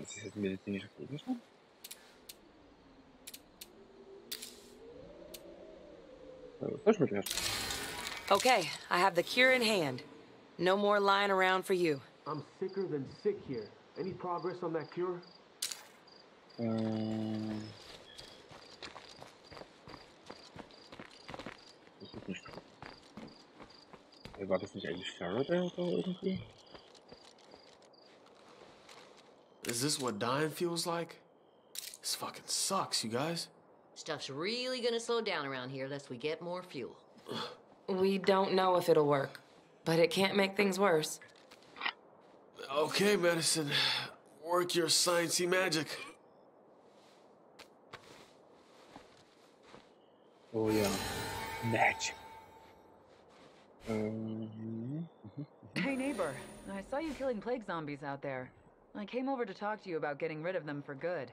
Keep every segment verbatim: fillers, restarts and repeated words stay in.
ist jetzt ein medizinischer Gegenstand? Okay, I have the cure in hand. No more lying around for you. I'm sicker than sick here. Any progress on that cure? Ähm. Das ist nicht gut. Hey, war das nicht eigentlich Faraday oder irgendwie? Is this what dying feels like? This fucking sucks, you guys. Stuff's really gonna slow down around here unless we get more fuel. We don't know if it'll work, but it can't make things worse. Okay, medicine. Work your sciencey magic. Oh ja. Magic. Ähm. Hey neighbor, I saw you killing plague zombies out there. I came over to talk to you about getting rid of them for good.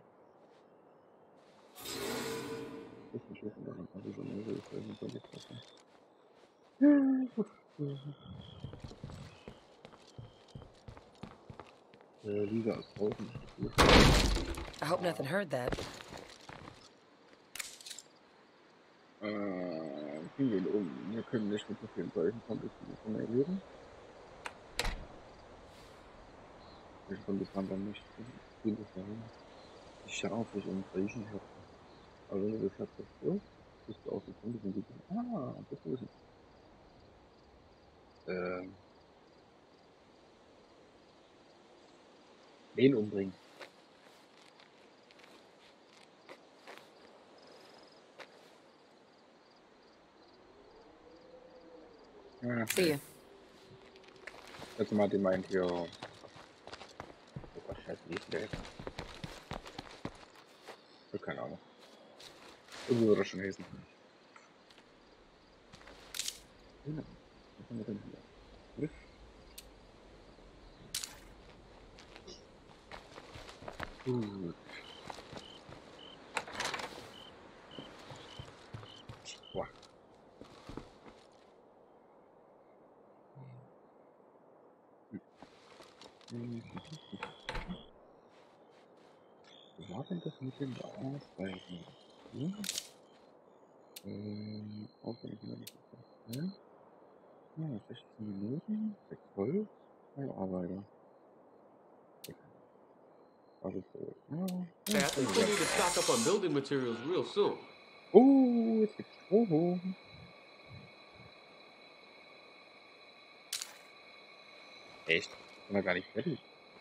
I hope nothing heard that. Äh, gehen wir um. Wir können nicht mit so vielen solchen Zombies reagieren. Wir können das dann nicht viel sagen. Ich scharf mich um Riechen her. Aber wenn du das hast, das so, bist du auch die Zombies und die. Ah, das ist es. Ähm. Wen umbringen? Ja, See you. jetzt mal die meint hier. Oh Gott, scheiße, wie ist der jetzt? Ich hab keine Ahnung. Irgendwie wird das schon heißen. Genau. Was haben wir denn hier? Griff. Gut. Boah. Wie war denn das mit dem Ausweichen? Hm? Ähm, Ausweichen habe ich gesagt. Ja? Ja, sechzehn Minuten, sechs Holz, zwei Arbeiter. Also so, ja. Hey, I think we need to stock up on building materials real soon. Oh, jetzt gibt's Strom. Echt? Sind wir gar nicht fertig.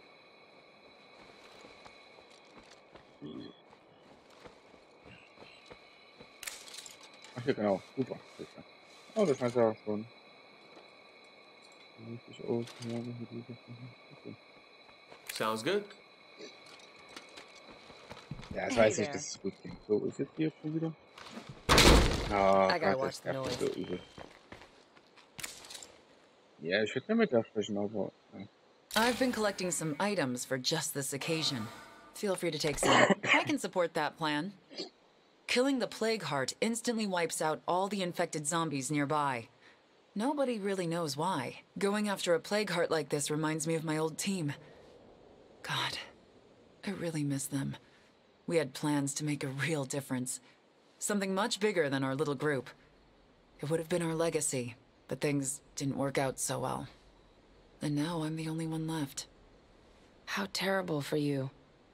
Ach ja, genau. Super. Oh, das heißt ja schon. Richtig aus. Okay. Sounds good. Ja, ich Hey weiß nicht, there. dass es gut klingt. So, ist jetzt hier schon wieder. Ah, I gotta Gott, watch das the nervt mich noise. so übel. Ja, ich würde ja mit der sprechen, aber. Ja. I've been collecting some items for just this occasion. Feel free to take some. I can support that plan. Killing the Plague Heart instantly wipes out all the infected zombies nearby. Nobody really knows why. Going after a Plague Heart like this reminds me of my old team. God, I really miss them. We had plans to make a real difference. Something much bigger than our little group. It would have been our legacy, but things didn't work out so well. And now I'm the only one left. How terrible for you.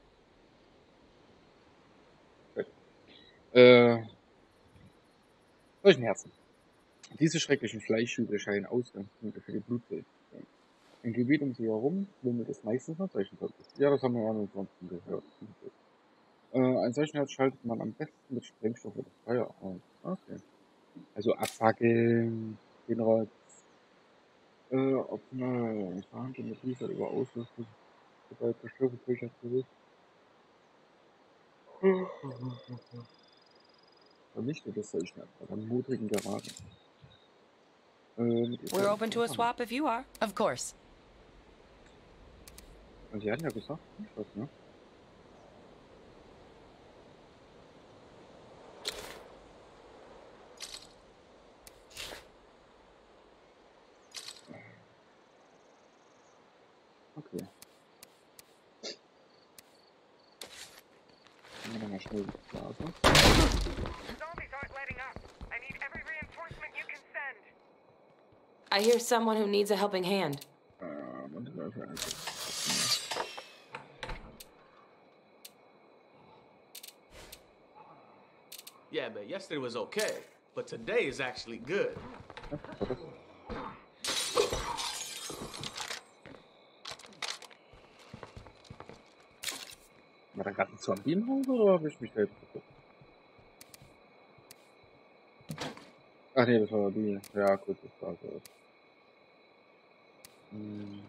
Äh. Solchen Herzen. Diese schrecklichen Fleischhügel scheinen Ausgangspunkte für die Blutwelt zu sein. Im Gebiet um sie herum wimmelt es meistens nach solchen Zombies. Ja, das haben wir ja ansonsten gehört. Äh, ein solchen Herz schaltet man am besten mit Sprengstoff oder Feuer aus. Okay. Also abfackeln, den Rotz, äh, optimal verhandeln mit dieser über Ausrüstung, sobald Zerstörung durchgeführt wird. Vernichtet das solchen Herz bei einem mutigen Geraden. Äh, We're open to a swap if you are. Of course. Und sie hatten ja gesagt, was, ne? Okay. schnell die Blase. Zombies aren't letting up. I need every reinforcement you can send. I hear someone who needs a helping hand. Äh, warte mal für eine Sekunde. Yeah, man, yesterday was okay, but today is actually good. War da gerade ein Zombie im Haus oder habe ich mich selbst geguckt? Ach nee, das war die. Ja, gut, das war so. Hm.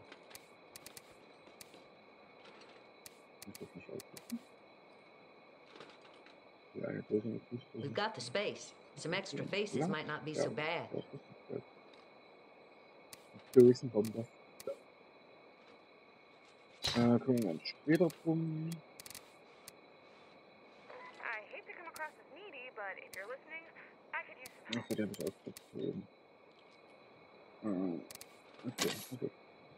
Ich muss das nicht aussuchen. Ja, eine Größe mit Fußgröße. We've got the space. Some extra faces Ja, might not be ja, so bad. das ist das. Größenbombe. Äh, können wir uns später drum. I hate to come across as needy, but if you're listening, I could use some Ach, der habe ich ausgezogen. Äh, okay, okay.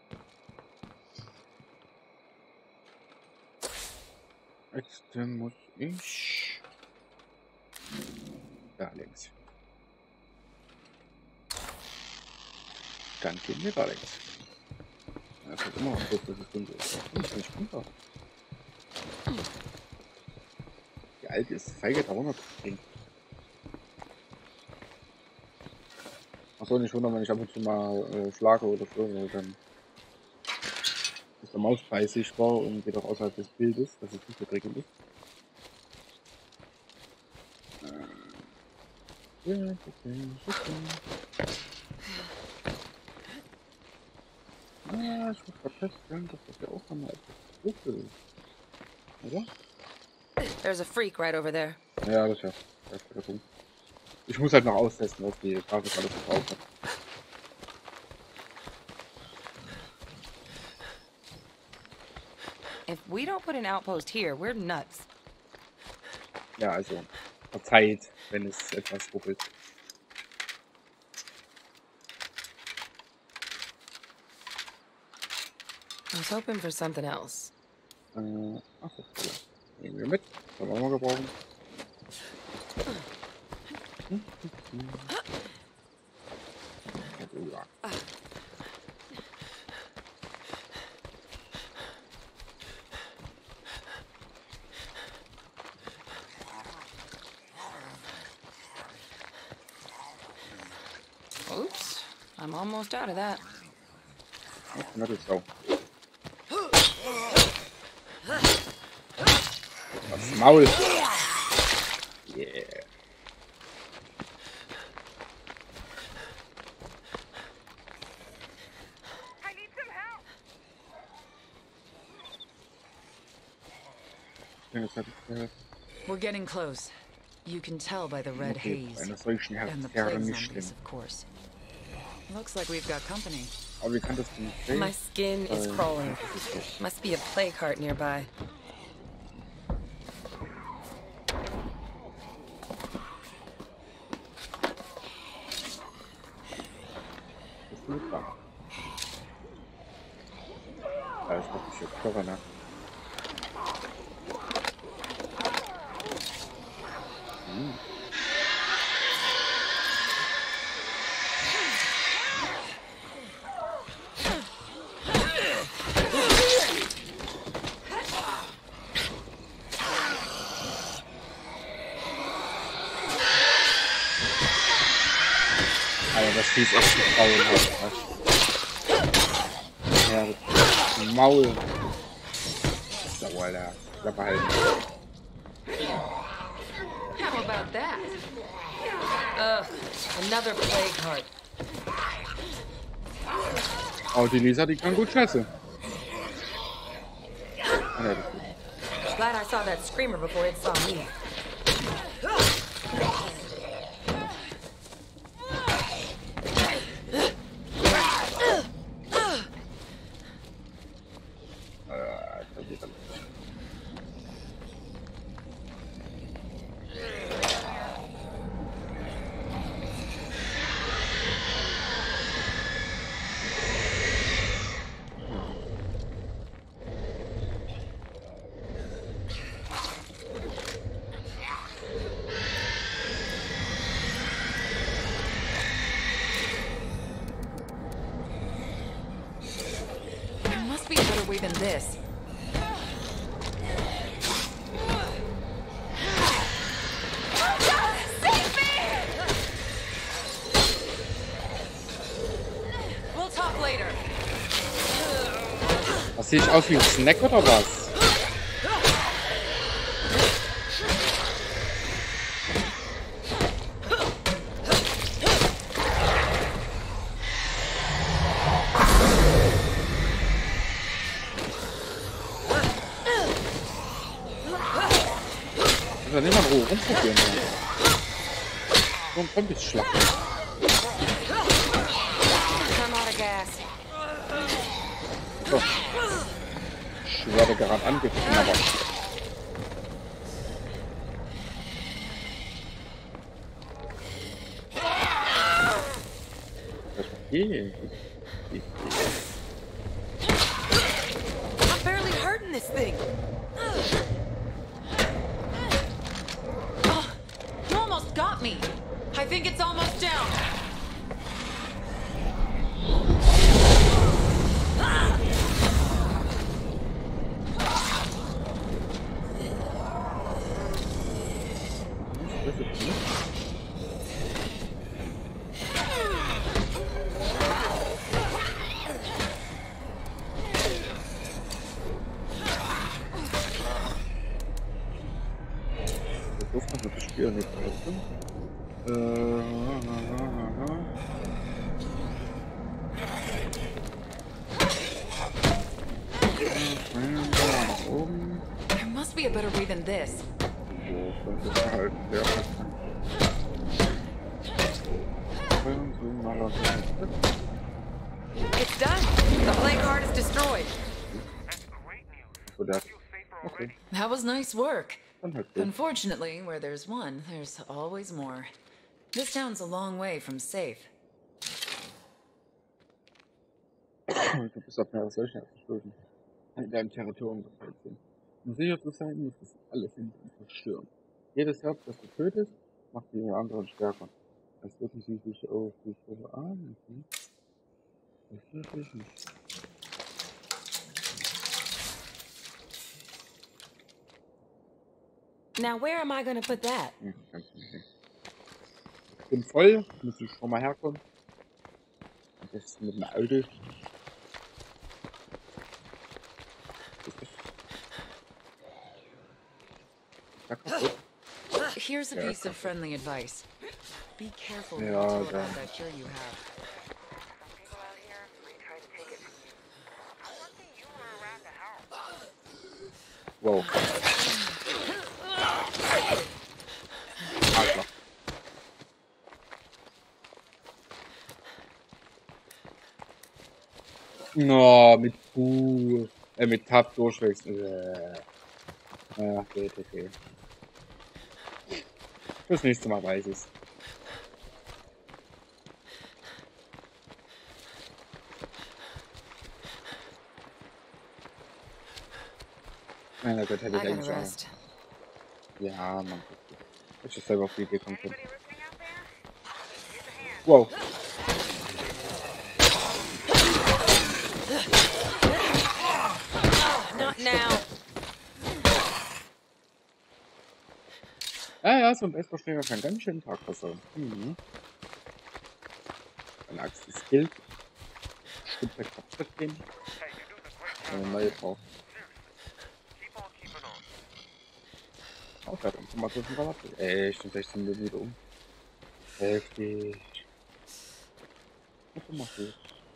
Jetzt muss ich da links. Dann gehen wir da links. Das hat immer noch so, dass es dunkel ist. Das ist nicht runter. Die alte ist feige, da runter zu springen. Achso, nicht wundern, wenn ich ab und zu mal äh, schlage oder so, weil dann ist der Mauspreis sichtbar und geht auch außerhalb des Bildes, dass es nicht so prickelnd ist. Äh, ja, okay, okay. Ah, ich muss gerade feststellen, dass das ja auch nochmal etwas dunkel ist. Oder? There's a freak right over there. Ja, das ist ja das ist der Punkt. Ich muss halt noch austesten, ob die Grafik alles drauf hat. If we don't put an outpost here, we're nuts. Ja, also verzeiht, wenn es etwas ruckelt. I was hoping for something else. Äh, ach so, ja. Nehmen wir mit. Können wir auch mal gebrauchen. Hm, hm, hm. Also, ja. Oops, I'm almost out of that. Ach, na, das ist auch. Das Maul. Yeah. I need some help. Ja, das hab ich gehört. We're getting close. You can tell by the red Okay, haze. eine solchen And the Herzkerre plague nicht zombies, schlimm. of course. Looks like we've got company. Aber wie kann das denn sehen? My skin is Weil- crawling. Must be a plague heart nearby. Das ist gut da. Da ist doch die Körper, ne? Hm. Alter, das Vieh ist echt ein grauenhaft, weißt du? Ja, das Maul. So, Alter. Klappe halten. How about that? Ugh, another plague heart. Oh, die Lisa, die kann gut fressen. Ah, ja, das ist gut. Glad I saw that screamer before it saw me. Äh, das geht alles. weaving this. We'll talk later. Was, sehe ich aus wie ein Snack oder was? Ich will nicht mal in Ruhe rumprobieren. So ein Zombies schlachten. I'm out of gas. So. Ich werde gerade angegriffen, aber... Das geht. I'm barely hurting this thing. Oh, you almost got me. I think it's almost down. Spiel nicht helfen. Äh, nach oben. There must be a better way than this. So, das ist halt sehr interessant. It's done. The plague heart is destroyed. That's great news. So, der, Feel safer okay, already. That was nice work. dann halt so. Unfortunately, where there's one, there's always more. This town's a long way from safe. Du bist auf mehrere solche abgestoßen. In deinem Territorium gefällt sind. Um sicher zu sein, muss es alles in und zerstören. Jedes Herz, das du tötest, macht die anderen stärker. Als würden sie sich auf die Stelle ahnen. Das ist natürlich nicht. Now where am I gonna put that? Hm, ganz nicht. Ich bin voll, muss ich schon mal herkommen. Und das ist mit einem Auto. Ja, kaputt. Here's a Yeah. piece of friendly advice. Be careful when Yeah, you tell okay. about that cure you have. Some people out here might try to take it from you. I'm lucky you were around to help. Wow. Adler. No, mit Q, äh, mit Tab durchwechseln. Äh. Ja, geht, okay. Fürs nächste Mal weiß ich's. Mein Gott, hätte I ich gotta eigentlich auch. rest. Ja, man. Ich ist selber auf die Idee kommen können. Anybody listening out there? Here's a hand. Wow. Not now. Ja, ja, so ein Baseballschläger kann ganz schön Tag versauen. Mhm. Eine Axt ist Skill. Stimmt bei Kraftstoff gehen. Hey, you're doing a great job. Eine neue Frau. Seriously. Keep on keeping on. Auch der hat Informationen verlassen. Echt, in sechzehn Minuten wieder um. Heftig. Was machst du?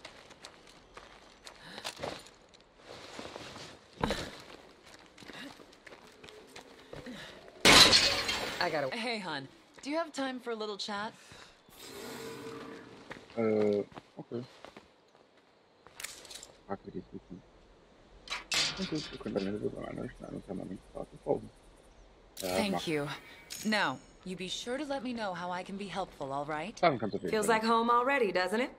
I gotta. Hey, hon. Do you have time for a little chat? Äh, okay. Frag mir die Zukunft. Und gut, wir können dann Hilfe bei einer kleinen Unternehmensstraße brauchen. Ja, mach. Thank you. Now, you be sure to let me know how I can be helpful, all right? Dann kannst du auf jeden Feels Fall. like home already, doesn't it?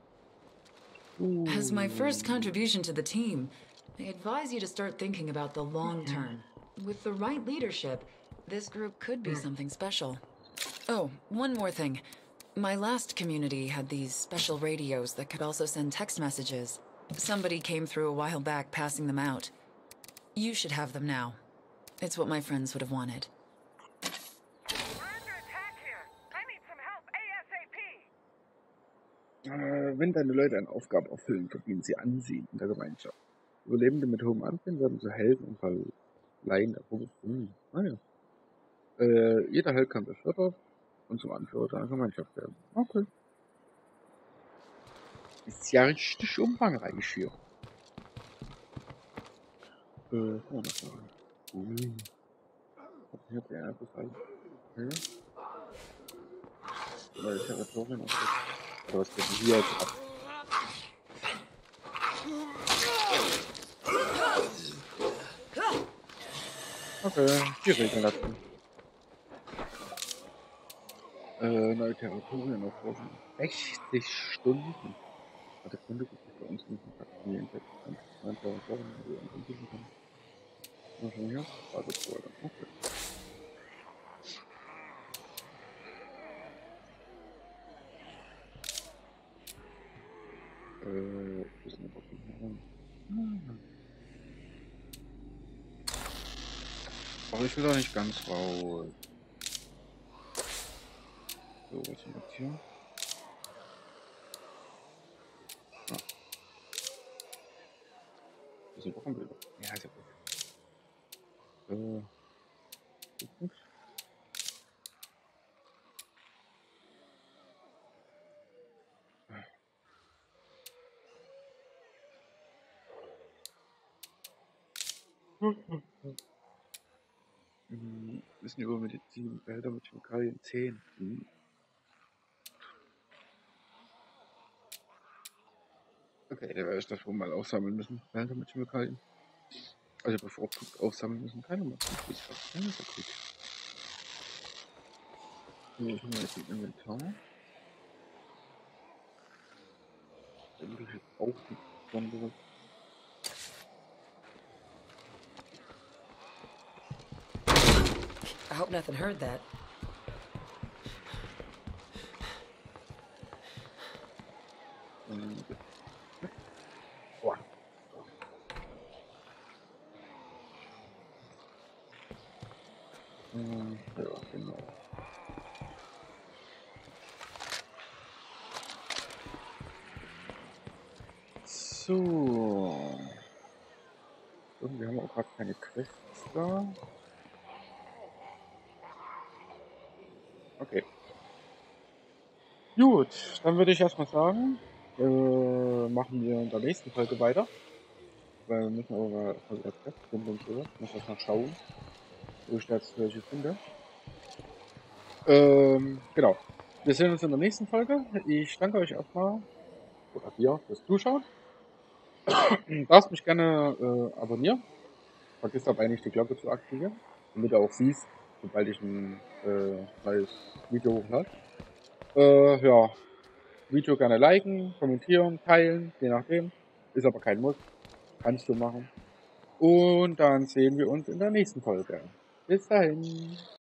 As my first contribution to the team, I advise you to start thinking about the long term. With the right leadership, this group could be something special. Oh, one more thing. My last community had these special radios that could also send text messages. Somebody came through a while back passing them out. You should have them now. It's what my friends would have wanted. We're under attack here. I need some help ASAP. Äh, wenn deine Leute eine Aufgabe erfüllen, verdienen sie Ansehen in der Gemeinschaft. Überlebende mit hohem Ansehen werden zu Helden und verleihen der Gruppe. Hm, ah ja. Äh, jeder Held kann befördert und zum Anführer deiner Gemeinschaft werden. Okay. Ist ja richtig umfangreich hier. Äh, kann man das machen. Ui. Hab ich jetzt eher etwas rein. Okay. Neue Territorien auf. Oder was geht denn hier jetzt ab? Okay, die Regeln lassen. Äh, neue Territorien aufrufen. sechzig Stunden. Hat der Kunde gibt es bei uns nicht in Kontakt mit den neuen Territorien, die wir uns entwickeln können. Was schon hier? Warte, vorher. Okay. Äh, ich weiß nicht, ob ich hier hm. Aber ich will doch nicht ganz raus. So, was ist jetzt hier? Ah. Das sind Wochenbilder. Ja, ist ja gut. Äh. Ist nix. Hm, Wissen über Medizin, Behälter mit Chemikalien zehn. Hm. Okay, dann werde ich das wohl mal aufsammeln müssen. Behälter mit Chemikalien. Also bevorzugt aufsammeln müssen. Keine Ahnung. Ich habe keine so gut. So, ich habe jetzt ein Inventar. Eigentlich jetzt auch nichts Besonderes. I hope nothing heard that. Und boah. Hm, ja, genau. So. Irgendwie haben wir auch gerade keine Quests da. Okay. Gut, dann würde ich erstmal sagen, äh, machen wir in der nächsten Folge weiter. Weil wir müssen aber erstmal wieder Quests finden und sowas. Ich muss erst mal schauen, wo ich jetzt welche finde. Ähm, genau. Wir sehen uns in der nächsten Folge. Ich danke euch erstmal, oder dir, fürs Zuschauen. Du darfst mich gerne äh, abonnieren. Vergiss dabei nicht die Glocke zu aktivieren, damit du auch siehst, sobald ich ein äh, neues Video hochlade. Äh, ja, Video gerne liken, kommentieren, teilen, je nachdem. Ist aber kein Muss. Kannst du machen. Und dann sehen wir uns in der nächsten Folge. Bis dahin.